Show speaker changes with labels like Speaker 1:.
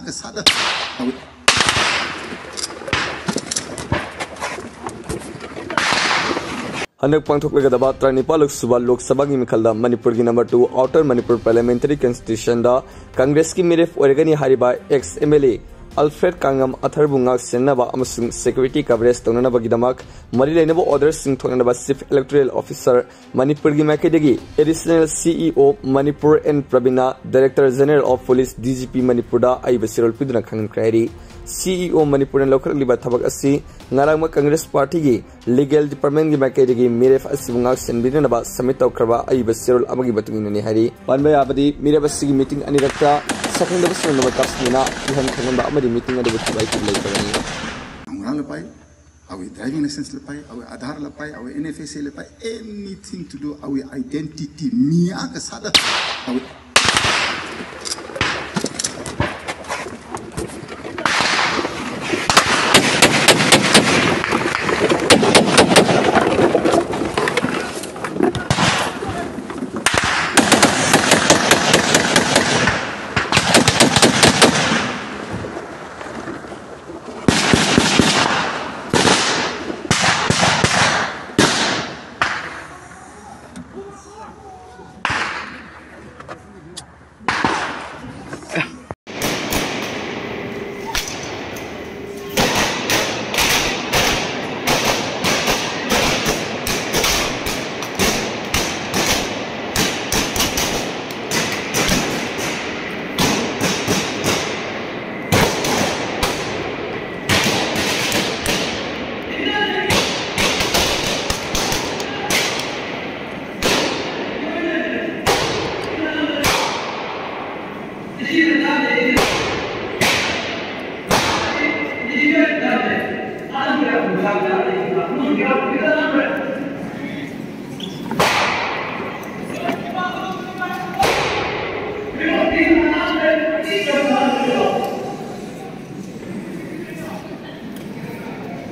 Speaker 1: ka sada
Speaker 2: Handak pangthoklegdaba 34 suba Lok Sabha gi mikhalda Manipur gi number 2 Outer Manipur Parliamentary Constitution da Congress ki miref oregani hariba ex MLA Alfred Kangam Atharbu Ngak Sennaba amasung security coverage tongnaba gidamak mari lainabo orders sing thongnaba Chief Electoral Officer Manipur gi makedegi additional CEO Manipur and Pravina Director General of Police DGP Manipur da aibasirol piduna Khanghankre CEO Manipur and local liba thabak asi ngarangma Congress Party gi legal department gi makedegi miref asibungak senbinaba submit tawkraba aibasirol amagi batungina ni hari panba yabadi miref gi meeting anirakta Sakhangdabashing number kasmina Khanghankre amadi meeting adu butai ki leitarani
Speaker 1: amra lapai our driving license lapai our Aadhaar lapai our NFSA lapai anything to do our identity mia ka sada